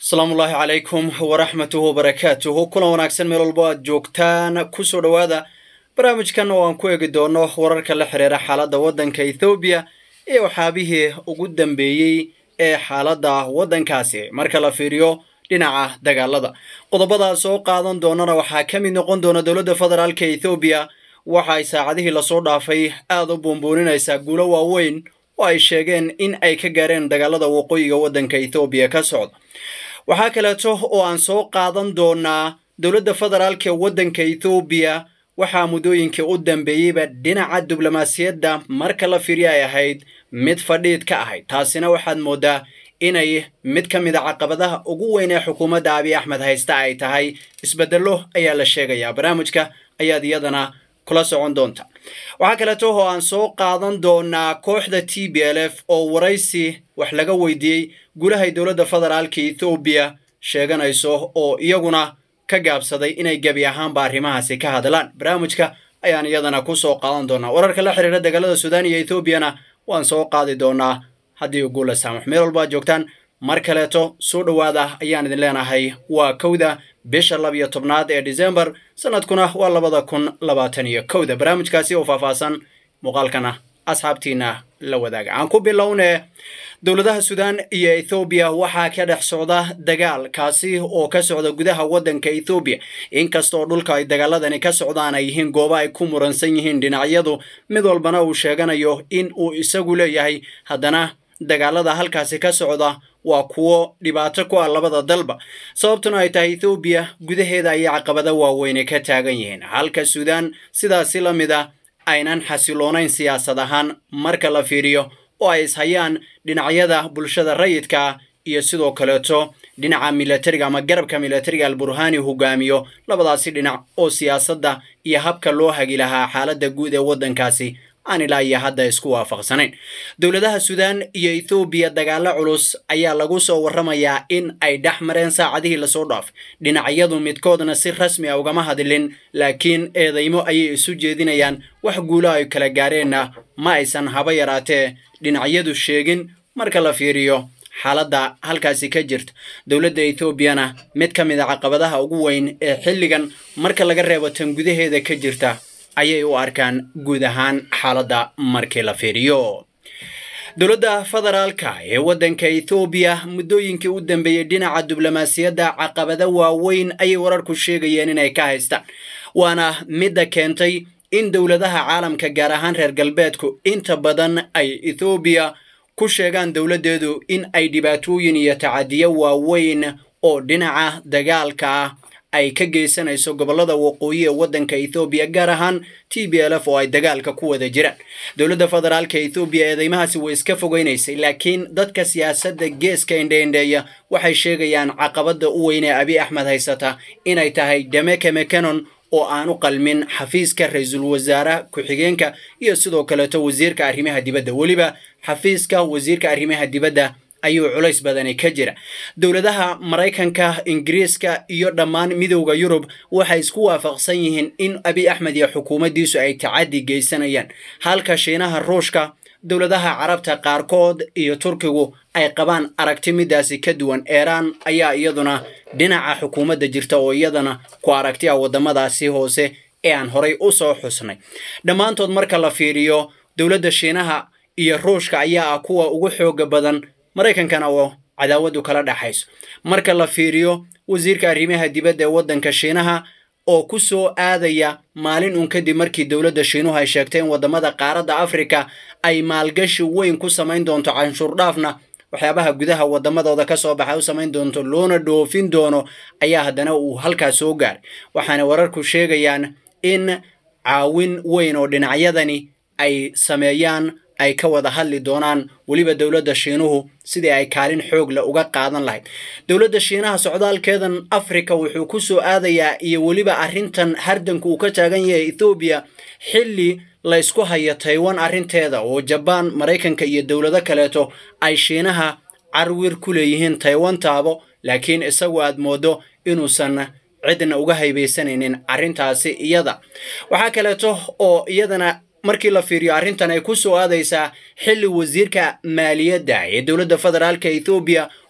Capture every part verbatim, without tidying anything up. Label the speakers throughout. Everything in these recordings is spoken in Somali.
Speaker 1: السلام الله عليكم ورحمة وبركاته كل وناكسن من البعض جوكتان كسر وهذا برامج كان وانكوي قدونه ورارك الحريرة حالة ودن كإثيوبيا إيه وحابيه وقدم بيي إيه حالة ودن كاسي مركلا فيريو dhinaca dagaalada qodobada soo qaadan doonana waxa kamid noqon doona dowladda federaalka Ethiopia waxa ay saacadihii la soo dhaafay aad u boonbooninaysa guulo waaweyn oo ay sheegeen in ay ka gaareen dagaalada waqooyiga wadanka Ethiopia ka socda waxa kale oo aan soo qaadan doonaa dowladda federaalka wadanka Ethiopia waxa mudooyinkii u dambeeyay dhinaca diblomaasiyadda marka la fiiriyo ay ahayd mid fadhiid ka ahayd taasina waxaad moodaa inay mid ka mid ah caqabadaha ugu weyn ee xukuumadda Abiy Ahmed haysta ay tahay isbedelo ayaa la sheegaya barnaamijka ayaa iyadana kula socon doonta waxa kale oo aan soo qaadan doonaa kooxda T P L F oo waraysi wax laga weydiiyay gulaha dowladda federaalka Ethiopia sheeganayso oo iyaguna ka gaabsaday inay gabi ahaan Arrimahaasi ka hadlaan barnaamijka ayaan iyadana ku soo qaadan doonaa wararka la xiriira dagaalada Suudaan iyo Ethiopia waan soo qaadi doonaa haddii ugu la saamax meel walba joogtaan mar kaleeto soo dhawaada ayaan idin leenahay waa kowda bisha laba iyo tobnaad ee December sanadkuna waa laba kun labaatan iyo kow barnaamijkaasi oo faahfaahsan muuqaalkana asxaabtiina la wadaaga aan ku bilownay dowladaha Suudaan iyo Ethiopia waxa ka dhex socda dagaal kaasi oo ka socda gudaha wadanka Ethiopia inkastoo dhulka ay dagaaladani ka socdaan ay yihiin goobo ay ku muransan yihiin dhinacyadu mid walbana uu sheeganayo in uu isagu leeyahay haddana dagaalada halkaasi ka socda waa kuwo dhibaato ku ah labada dalba sababtuna ay tahay Ethiopia gudaheeda ay caqabado waaweyn ka taagan yihiin halka Suudaan sidaas la mid ah aynan xasiloonayn siyaasad ahaan marka la fiiriyo oo ay ishayaan dhinacyada bulshada rayidka iyo sidoo kaleeto dhinaca militariga ama garabka militariga al-Burhani hogaamiyo labadaasi dhinac oo siyaasadda iyo habka loo hagi lahaa xaaladda guud ee wadankaasi aan ilaa iyo hadda isku waafaqsanayn dowladaha Suudaan iyo Ethiopia dagaalo culus ayaa lagu soo waramayaa in ay dhaxmareen saacadihii la soo dhaaf dhinacyadu midkoodna si rasmi ah ugama hadlin laakiin eedeymo ayay isu jeedinayaan wax guulo ay kala gaareen ma aysan haba yaraatee dhinacyadu sheegin marka la fiiriyo xaaladda halkaasi ka jirta dowladda Ethiopia mid ka mid ah caqabadaha ugu weyn ee xilligan marka laga reebo tan gudaheeda ka jirta ayay u arkaan guud ahaan xaaladda markii la fiiriyo dowladda federaalka ee wadanka Ethiopia mudooyinkii u dambeeyay dhinaca diblomaasiyadda caqabada waaweyn ayay wararku sheegayeen inay ka haystaan waana mid keentay in dowladaha caalamka gaar ahaan reer galbeedku inta badan ay Ethiopia ku sheegaan dowladeedu in ay dhibaatooyin iyo tacadiyo waaweyn oo dhinaca dagaalka ay ka geysanayso gobolada waqooyi ee wadanka Ethiopia gaar ahaan T P L F oo ay dagaalka ku wada jiraan dowladda federaalka Ethiopia eedeymahaasi way iska fogeynaysay laakiin dadka siyaasadda geeska indheendheeya waxay sheegayaan caqabada u weyn ee Abiy Ahmed haysata inay tahay Demeke Mekonnen oo aan u qalmin xafiiska ra'iisul wasaare ku-xigeenka iyo sidoo kale wasiirka arrimaha dibadda waliba xafiiska wasiirka arrimaha dibadda ayuu culays badan ka jira dowladaha Mareykanka Ingiriiska iyo dhammaan midowga Yurub waxay isku waafaqsan yihiin in Abiy Ahmed iyo xukuumaddiisu ay tacadi geysanayaan halka Shiinaha Ruushka dowladaha Carabta qaarkood iyo Turkigu ay qabaan aragti midaasi ka duwan Iran ayaa iyaduna dhinaca xukuumadda jirta oo iyadana ku aragti ah wadamadaasi hoose ee aan horay u soo xusnay dhamaantood marka la fiiriyo dowladda Shiinaha iyo Ruushka ayaa kuwa ugu xoog badan Mareykankana oo cadaawadu kala dhaxayso marka la fiiriyo wasiirka arrimaha dibadda ee wadanka Shiinaha oo ku soo aadaya maalin uun kadib markii dowladda Shiinuhu ay sheegtay in wadamada qaaradda Afrika ay maalgashi weyn ku sameyn doonto canshuur dhaafna waxyaabaha gudaha wadamadooda ka soo baxay u sameyn doonto loona dhoofin doono ayaa haddana uu halkaas soo gaar waxaana wararku sheegayaan in caawin weyn oo dhinacyadani ay sameeyaan ay ka wada hadli doonaan waliba dowladda Shiinuhu sidii ay kaalin xoog la uga qaadan lahayd dowladda Shiinaha socdaalkeedan Afrika wuxuu ku soo aadayaa iyo waliba arintan hardanku uu ka taagan yahay Ethiopia xilli la isku hayo Taiwan arinteeda oo Japan Mareykanka iyo dowlado kaleeto ay Shiinaha carwir ku leeyihiin Taiwan taabo laakiin isagu aad moodo inuusan cidna uga haybeysanaynin arintaasi iyada waxa kaleeto oo iyadana markii la fiiriyo arrintan ay ku soo aadaysaa xilli wasiirka maaliyadda ee dowladda federaalka Ethiopia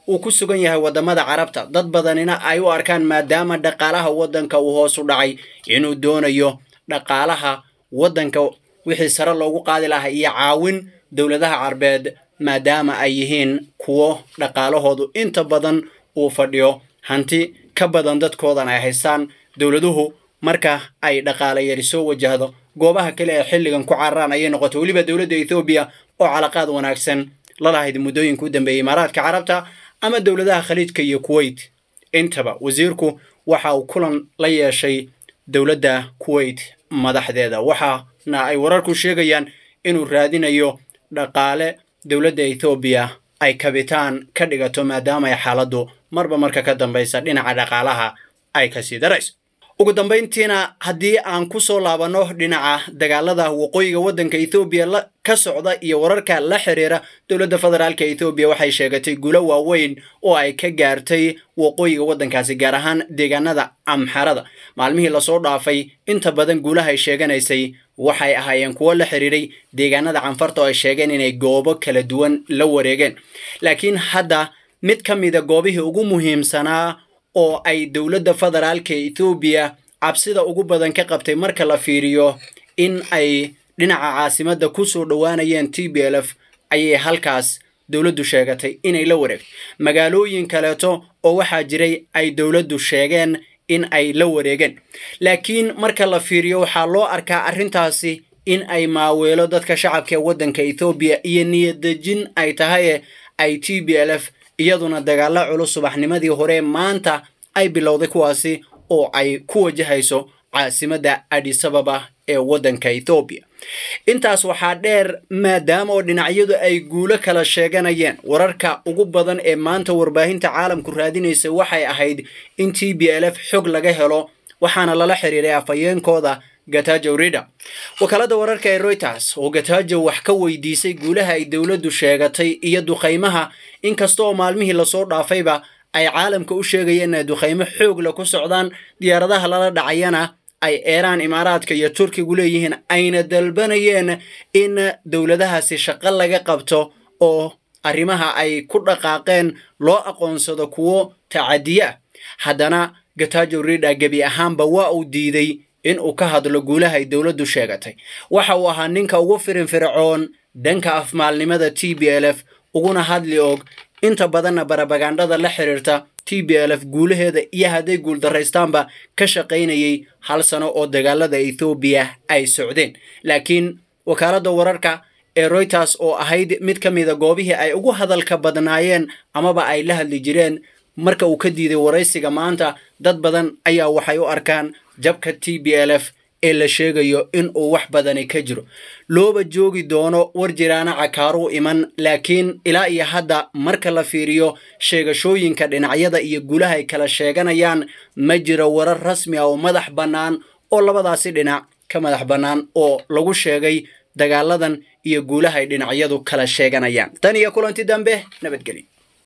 Speaker 1: uu ku sugan yahay wadamada carabta dad badanina ay u arkaan maadaama dhaqaalaha wadanka uu hoos u dhacay inuu doonayo dhaqaalaha wadanka wixii sare loogu qaadi lahaa iyo caawin dowladaha carbeed maadaama ay yihiin kuwo dhaqaalahoodu inta badan uu fadhiyo hanti ka badan dadkoodan ay haystaan dowladuhu marka ay dhaqaale yari soo wajahdo goobaha kale ee xilligan ku cararaan ayay noqotay weliba dowladda Ethiopia oo calaqaad wanaagsan la lahayd muddooyinka u dambeeyay Imaaraadka Carabta ama dowladaha Khaliijka iyo Kuwait intaba wasiirku waxa uu kulan la yeeshay dowladda Kuwait madaxdeeda waxaana ay wararku sheegayaan inuu raadinayo dhaqaale dowladda Ethiopia ay kabitaan ka dhigato maadaama ay xaaladdu marba marka ka dambaysa dhinaca dhaqaalaha ay ka sii darayso ugu dambeyntiina haddii aan ku soo laabano dhinaca dagaalada waqooyiga wadanka Ethiopia la ka socda iyo wararka la xiriira dowladda federaalka Ethiopia waxay sheegatay guulo waaweyn oo ay ka gaartay waqooyiga wadankaasi gaar ahaan deegaanada Axmarada maalmihii la soo dhaafay inta badan guulaha ay sheeganaysay waxay ahaayeen kuwo la xiriiray deegaanada canfarta oo ay sheegeen inay goobo kala duwan la wareegeen laakiin hadda mid ka mid ah goobihii ugu muhiimsanaa oo ay dowladda federaalka Ethiopia cabsida ugu badan ka qabtay marka la fiiriyo in ay dhinaca caasimadda ku soo dhawaanayeen T P L F ayay halkaas dowladdu sheegatay inay la wareegto magaalooyin kaleeto oo waxa jiray ay dowladdu sheegeen in ay la wareegeen laakiin marka la fiiriyo waxa loo arkaa arrintaasi in ay maaweelo dadka shacabka wadanka Ethiopia iyo niyadajin ay tahay ay T P L F iyaduna dagaalo culus subaxnimadii hore maanta ay bilowday kuwaasi oo ay ku wajahayso caasimadda Addis Ababa ee wadanka Ethiopia intaas waxaa dheer maadaama oo dhinacyadu ay guulo kala sheeganayeen wararka ugu badan ee maanta warbaahinta caalamku raadinaysa waxay ahayd in T P L F xog laga helo waxaana lala xiriiray afayeenkooda Getachew Reda wakaalada wararka ee Reuters oo Getachew wax ka weydiisay guulaha ay dowladdu sheegatay iyo duqeymaha inkastoo maalmihii la soo dhaafayba ay caalamka u sheegayeen in duqeymo xoog la ku socdaan diyaaradaha lala dhacayana ay Iran Imaaraadka iyo Turkigu leeyihiin ayna dalbanayeen in dowladahaasi shaqo laga qabto oo arrimaha ay ku dhaqaaqeen loo aqoonsado kuwo tacadiya haddana Getachew Reda gabi ahaanba waa uu diiday in uu ka hadlo guulaha ay dowladdu sheegatay waxa uu ahaa ninka ugu firin fircoon dhanka afmaalnimada T P L F uguna hadli og inta badan barabagandada la xiriirta T P L F guulaheeda iyo haday guul dareystaanba ka shaqeynayay hal sano oo dagaalada Ethiopia ay socdeen laakiin wakaalada wararka ee Reuters oo ahayd mid ka mid ah goobihii ay ugu hadalka badnaayeen amaba ay la hadli jireen marka uu ka diiday waraysiga maanta dad badan ayaa waxay u arkaan jabka T P L F ee la sheegayo in uu wax badan ka jiro looba joogi doono war jiraana cakaaru iman laakiin ilaa iyo hadda marka la fiiriyo sheegashooyinka dhinacyada iyo guulaha ay kala sheeganayaan ma jiro warar rasmi ah oo madax bannaan oo labadaasi dhinac ka madax bannaan oo lagu sheegay dagaaladan iyo guulaha ay dhinacyadu kala sheeganayaan tan iyo kulanti dambe nabadgelyo.